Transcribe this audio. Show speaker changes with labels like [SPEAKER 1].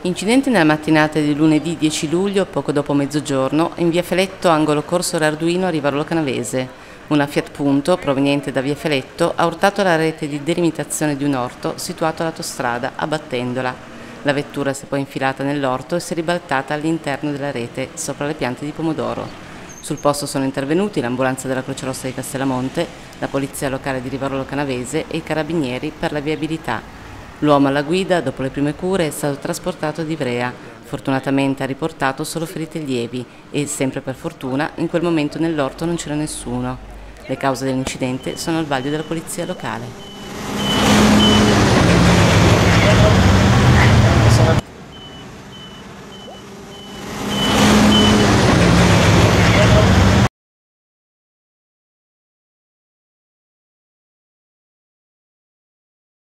[SPEAKER 1] Incidente nella mattinata di lunedì 10 luglio, poco dopo mezzogiorno, in via Feletto, angolo Corso Arduino a Rivarolo Canavese. Una Fiat Punto, proveniente da via Feletto, ha urtato la rete di delimitazione di un orto situato all'autostrada, abbattendola. La vettura si è poi infilata nell'orto e si è ribaltata all'interno della rete, sopra le piante di pomodoro. Sul posto sono intervenuti l'ambulanza della Croce Rossa di Castellamonte, la polizia locale di Rivarolo Canavese e i carabinieri per la viabilità. L'uomo alla guida, dopo le prime cure, è stato trasportato ad Ivrea. Fortunatamente ha riportato solo ferite lievi e, sempre per fortuna, in quel momento nell'orto non c'era nessuno. Le cause dell'incidente sono al vaglio della polizia locale.